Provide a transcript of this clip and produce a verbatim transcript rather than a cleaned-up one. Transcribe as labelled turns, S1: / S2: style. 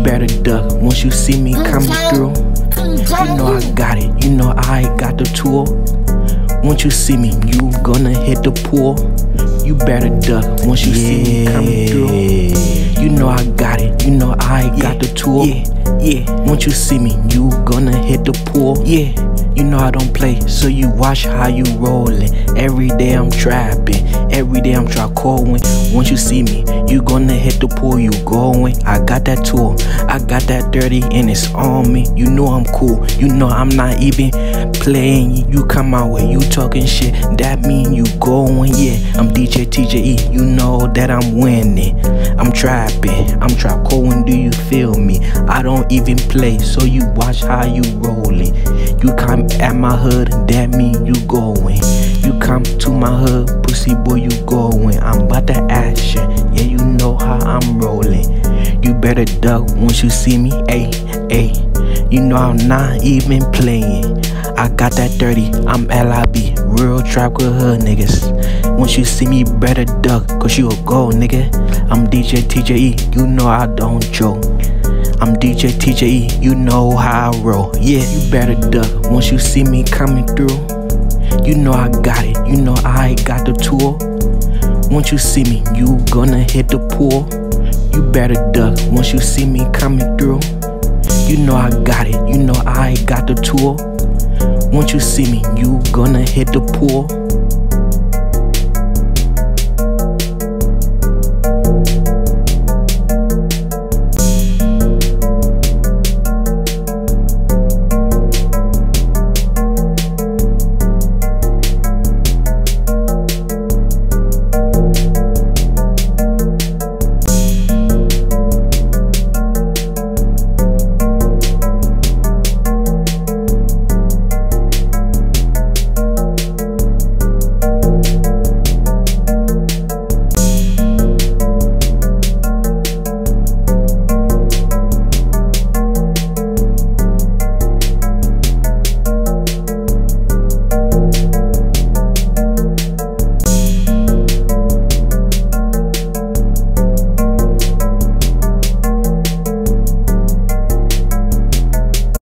S1: better duck once you see me coming through. You know I got it, you know I got the tool. Once you see me, you gonna hit the pool. You better duck once you yeah. see me coming through. You know I got it, you know I got yeah. the tool. Yeah, yeah. Once you see me, you gonna hit the pool. Yeah, you know I don't play, so you watch how you rollin'. Every day I'm trapping, every day I'm try calling. Once you see me, you gonna hit the pool, you going. I got that tool, I got that dirty and it's on me. You know I'm cool, you know I'm not even playing. You come out where you talking shit, that mean you going. Yeah, I'm D J T J E, you know that I'm winning. I'm trapping, I'm trap calling, do you feel me? I don't even play, so you watch how you rollin'. You come at my hood, that mean you going. You come to my hood, pussy boy, you going. I'm about to action, yeah, you know how I'm rolling. You better duck once you see me, ayy, ayy. You know I'm not even playing. I got that dirty, I'm L I B, real trap with hood niggas. Once you see me, better duck, cause you a go, nigga. I'm D J T J E, you know I don't joke. I'm D J T J E, you know how I roll. Yeah, you better duck once you see me coming through. You know I got it, you know I got the tool. Once you see me, you gonna hit the pool. You better duck once you see me coming through. You know I got it, you know I got the tool. Once you see me, you gonna hit the pool.